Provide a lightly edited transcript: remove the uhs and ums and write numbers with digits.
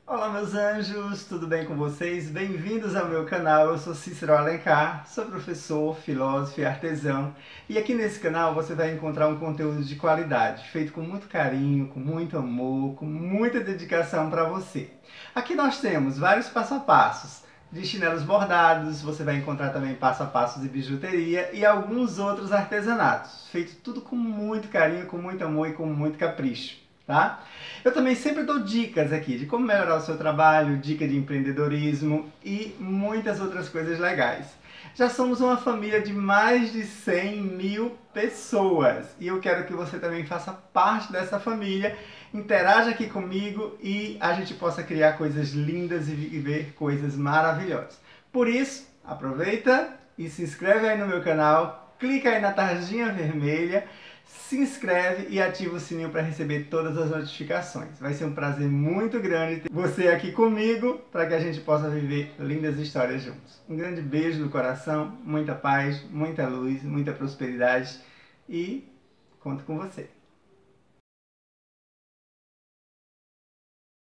Olá meus anjos, tudo bem com vocês? Bem-vindos ao meu canal, eu sou Cícero Alencar, sou professor, filósofo e artesão e aqui nesse canal você vai encontrar um conteúdo de qualidade, feito com muito carinho, com muito amor, com muita dedicação para você. Aqui nós temos vários passo a passos de chinelos bordados, você vai encontrar também passo a passos de bijuteria e alguns outros artesanatos, feito tudo com muito carinho, com muito amor e com muito capricho. Tá? Eu também sempre dou dicas aqui de como melhorar o seu trabalho, dica de empreendedorismo e muitas outras coisas legais. Já somos uma família de mais de 100 mil pessoas e eu quero que você também faça parte dessa família, interaja aqui comigo e a gente possa criar coisas lindas e viver coisas maravilhosas. Por isso, aproveita e se inscreve aí no meu canal, clica aí na tarjinha vermelha, se inscreve e ativa o sininho para receber todas as notificações. Vai ser um prazer muito grande ter você aqui comigo para que a gente possa viver lindas histórias juntos. Um grande beijo no coração, muita paz, muita luz, muita prosperidade e conto com você.